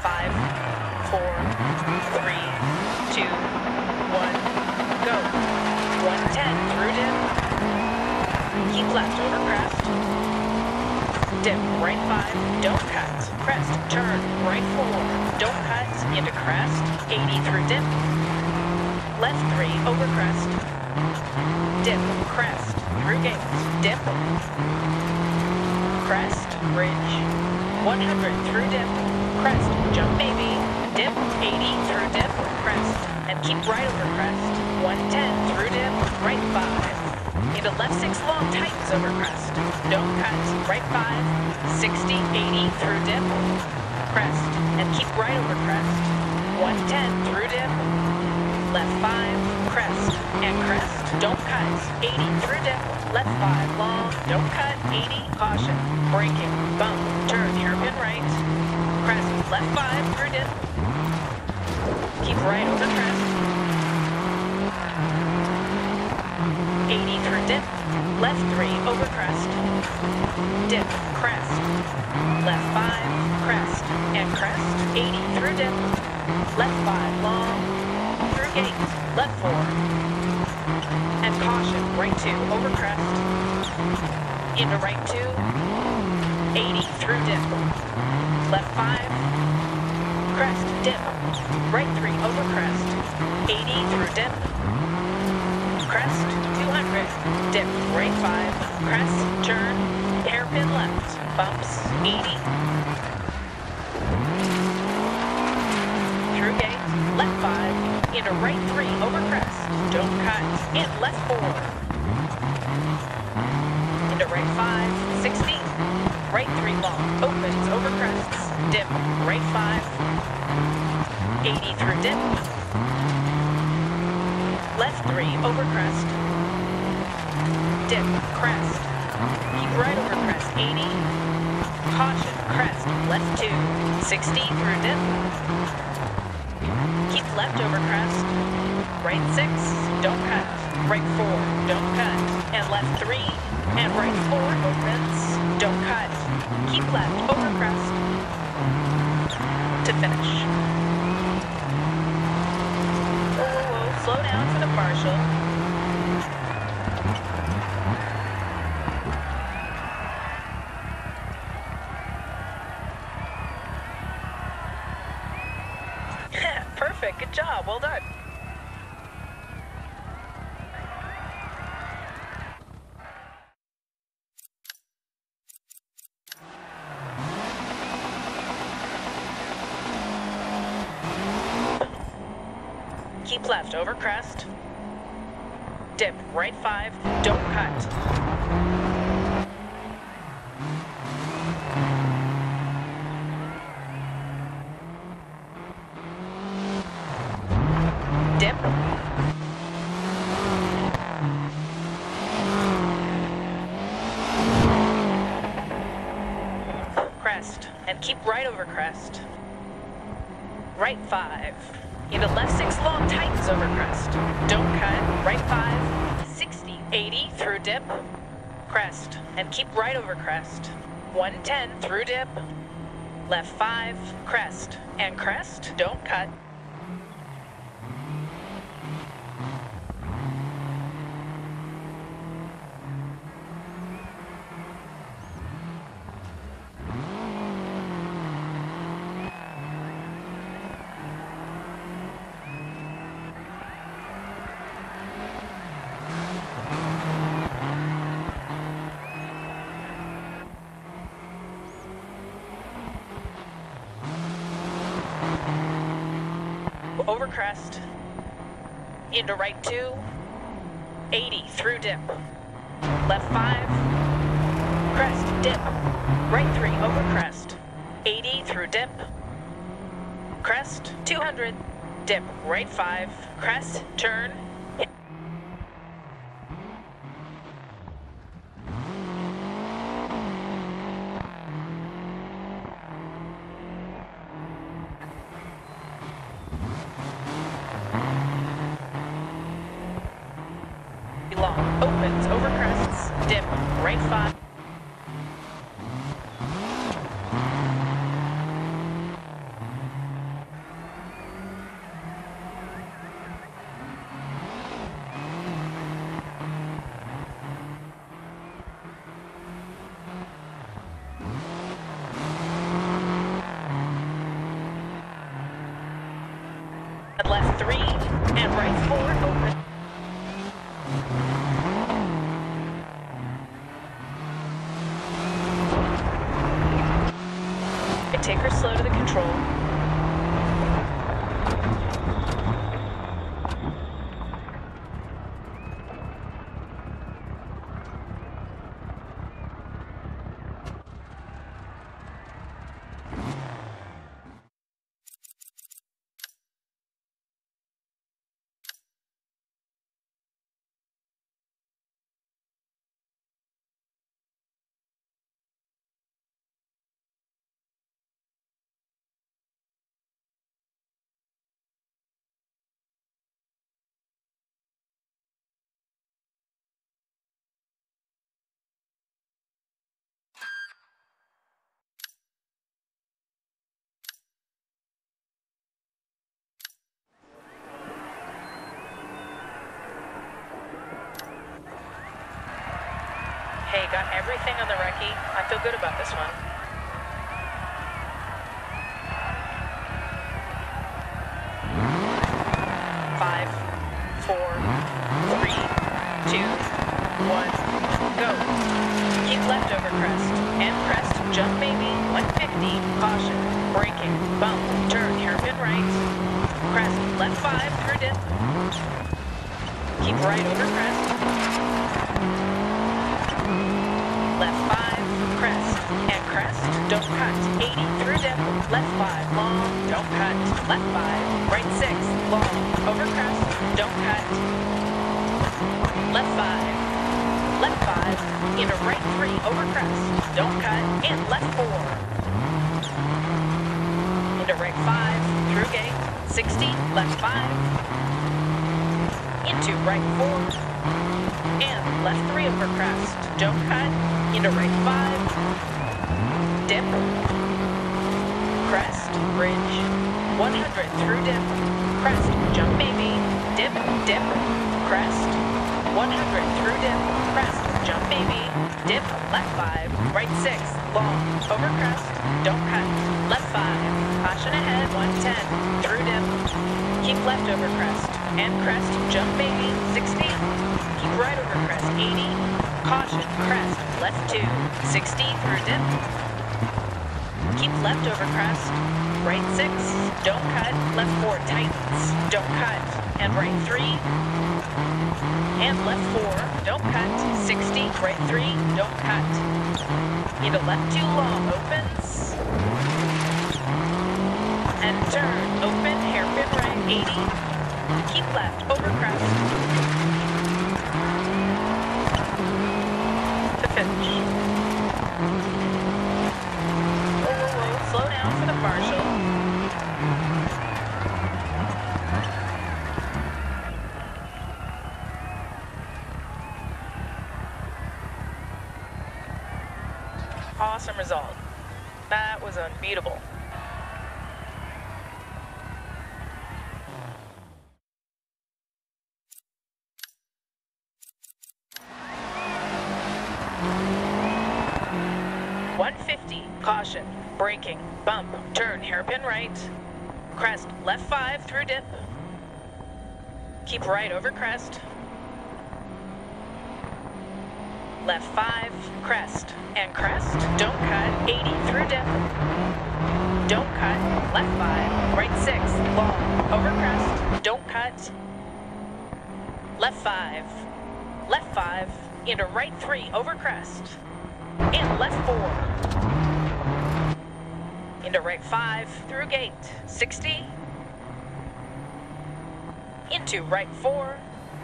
5, 4, 3, 2, 1, go. 110 through dip. Keep left over crest. Dip, right 5, don't cut. Crest, turn, right 4, don't cut, into crest. 80 through dip. Left 3, over crest. Dip, crest, through gate. Dip. Crest, bridge. 100 through dip. Crest, jump baby. Dip, 80 through dip. Crest, and keep right over crest. 110 through dip. Right 5. Into left 6 long, tightens over crest. Don't cut. Right 5. 60, 80 through dip. Crest, and keep right over crest. 110 through dip. Left 5, crest, and crest. Don't cut. 80 through dip. Left 5 long. Don't cut. 80. Caution. Braking. Bump. Turn. Hairpin right. Crest. Left 5 through dip. Keep right over crest. 80 through dip. Left 3 over crest. Dip. Crest. Left 5. Crest. And crest. 80 through dip. Left 5 long. Through gate. Left 4. And caution. Right 2 over crest. Into right 2. 80 through dip. Left 5. Crest. Dip. Right 3 over crest. 80 through dip. Crest. 200. Dip. Right 5. Crest. Turn. Hairpin left. Bumps. 80. Through gate. Left 5. Into right 3 over crest. Don't cut. In left 4. Into right 5. 60. Right 3 long. Opens over crests. Dip. Right 5. 80 through dip. Left 3 over crest. Dip. Crest. Keep right over crest. 80. Caution. Crest. Left 2. 60 through dip. Keep left over crest. Right 6. Don't cut. Right 4. Don't cut. And left 3. And right 4 opens. Don't cut. Keep left over crest. To finish. Whoa. Slow down for the partial. Perfect. Good job. Well done. Keep left over crest. Dip. Right 5. Don't cut. Dip. Crest. And keep right over crest. Right 5. Into left 6 long, tightens over crest. Don't cut. Right 5. 60. 80 through dip. Crest. And keep right over crest. 110 through dip. Left 5. Crest. And crest. Don't cut. Over crest. Into right 2. 80 through dip. Left 5. Crest. Dip. Right 3 over crest. 80 through dip. Crest. 200. Dip. Right 5. Crest. Turn. Long. Opens over crests. Dip. Right 5. and left 3, and right 4, open. And take her slow to the control. Hey, got everything on the recce. I feel good about this one. Five, four, three, two, one, go. Keep left over crest. And crest, jump maybe, 150, caution, braking, bump, turn, hairpin right. Crest, left 5, through dip. Keep right over crest. Left 5, crest, and crest, don't cut, 80, through dip, left 5, long, don't cut, left 5, right 6, long, over crest, don't cut, left 5, into right 3, over crest, don't cut, and left 4, into right 5, through gate, 60, left 5, into right 4, and left 3 over crest, don't cut, into right 5, dip, crest, bridge, 100 through dip, crest, jump maybe, dip, dip, crest, 100 through dip, crest, jump maybe, dip, left 5, right 6, long, over crest, don't cut, left 5, caution ahead, 110, through dip, keep left over crest, and crest, jump maybe, 60, keep right over crest, 80, caution, crest, left 2, 60 through dip, keep left over crest, right 6, don't cut, left 4 tightens, don't cut, and right 3, and left 4, don't cut, 60, right 3, don't cut, into left 2 long, opens, and turn, open, hairpin right, 80, keep left, over crest, to finish. Whoa, whoa, whoa, slow down for the partial. Awesome result. That was unbeatable. Caution, braking, bump, turn, hairpin right, crest, left 5 through dip, keep right over crest, left 5, crest, and crest, don't cut, 80 through dip, don't cut, left 5, right 6, long, over crest, don't cut, left 5, into right 3, over crest, and left 4, into right 5, through gate, 60, into right 4,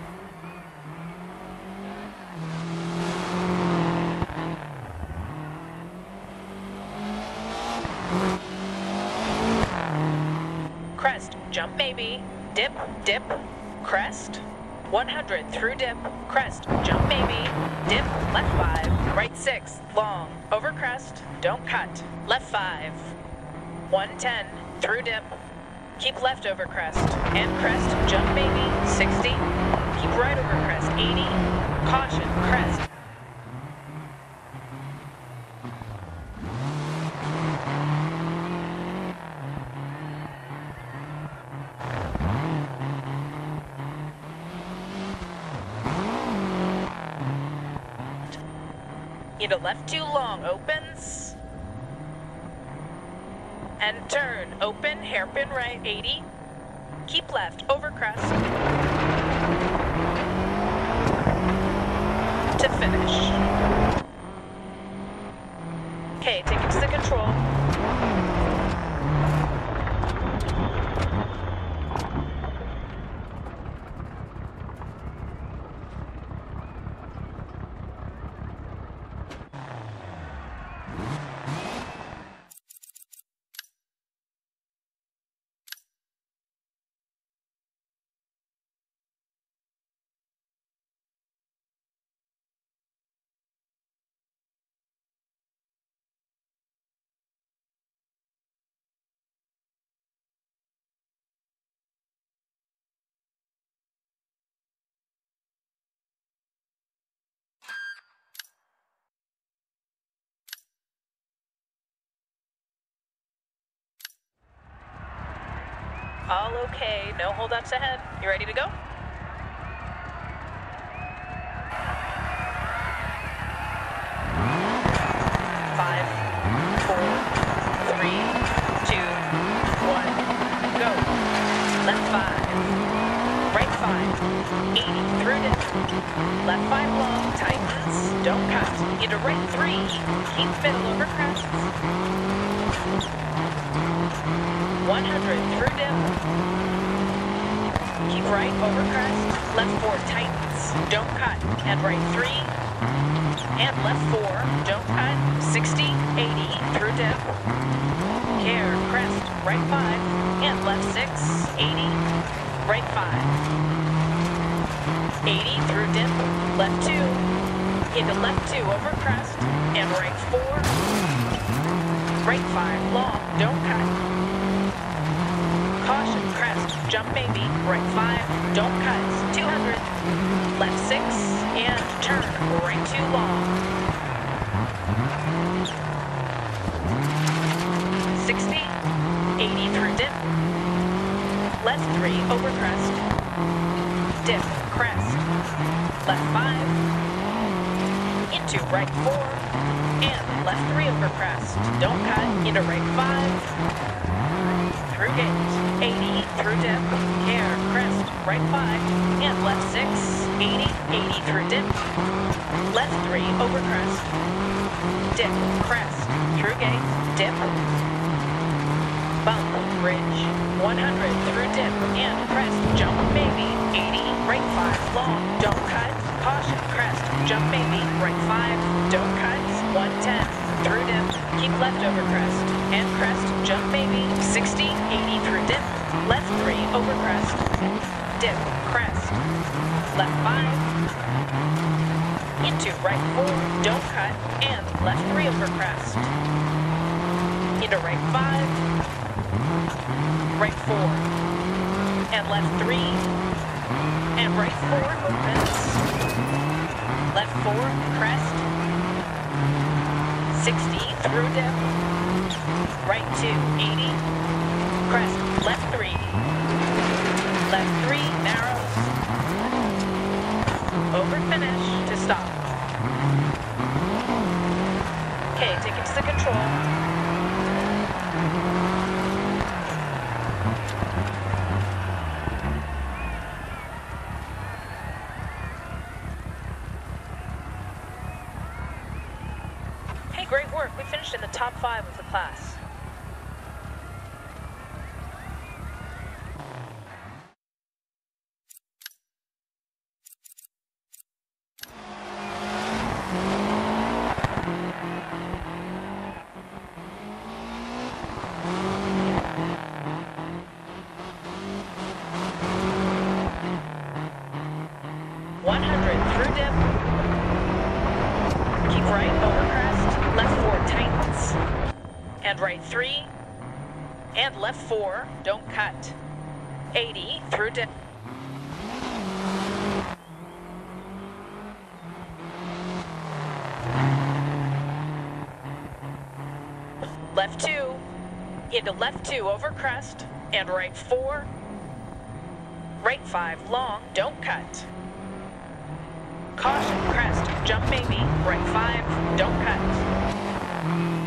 crest, jump maybe, dip, dip, crest, 100 through dip, crest, jump maybe, dip, left 5, right 6, long, over crest, don't cut, left 5, 110 through dip, keep left over crest, and crest, jump maybe, 60, keep right over crest, 80, caution, crest, Into left 2 long, opens. And turn, open, hairpin right, 80. Keep left, over crest. To finish. Okay, take it to the control. All okay, no holdups ahead. You ready to go? Five, four, three, two, one, go. Left 5, right 5, 80 through dip. Left 5 long, tightens, don't cut. Into right 3, keep middle over crest. 100 through dip. Keep right over crest. Left 4 tightens. Don't cut. And right 3. And left 4. Don't cut. 60, 80 through dip. Care. Crest. Right 5. And left 6. 80. Right 5. 80 through dip. Left 2. Into left 2 over crest. And right 4. Right 5. Long. Don't cut. Caution, crest, jump maybe, right 5, don't cut, 200, left 6, and turn, right 2 long. 60, 80 through dip, left 3 over crest, dip, crest, left 5, into right 4, and left 3 over crest, don't cut, into right 5, through gate, 80 through dip, care, crest, right 5, and left 6, 80, 80 through dip, left 3 over crest, dip, crest, through gate, dip, bump, bridge, 100 through dip, and crest, jump maybe, 80, right 5, long, don't cut, caution, crest, jump maybe, right 5, don't cut, 110, through dip, keep left over crest, and crest, jump maybe, 60, 80 through dip, left 3 over crest, dip, crest, left 5, into right 4, don't cut, and left 3 over crest, into right 5, right 4, and left 3, and right 4 opens, left 4, crest, 60 through dip, right 2, 80, crest, left 3, narrows, over finish to stop. Okay, take it to the control. Great work. We finished in the top 5 of the class. Through dip. Keep right over crest. Left 4 tightens. And right 3. And left 4. Don't cut. 80 through dip. Left 2. Into left 2 over crest. And right 4. Right 5 long. Don't cut. Caution, crest, jump baby, right 5, don't cut.